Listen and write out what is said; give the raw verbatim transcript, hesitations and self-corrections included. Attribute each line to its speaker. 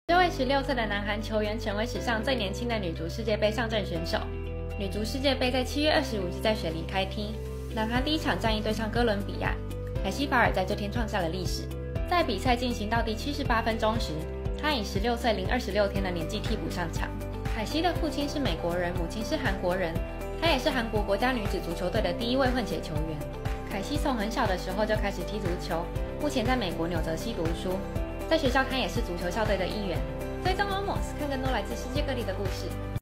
Speaker 1: 这位十六岁的南韩球员成为史上最年轻的女足世界杯上阵选手。女足世界杯在七月二十五日在雪梨开踢，南韩第一场战役对上哥伦比亚，凯西法尔在这天创下了历史。在比赛进行到第七十八分钟时，她以十六岁零二十六天的年纪替补上场。凯西的父亲是美国人，母亲是韩国人，她也是韩国国家女子足球队的第一位混血球员。凯西从很小的时候就开始踢足球，目前在美国纽泽西读书。在学校，她也是足球校队的一员。追踪欧盟，看更多来自世界各地的故事。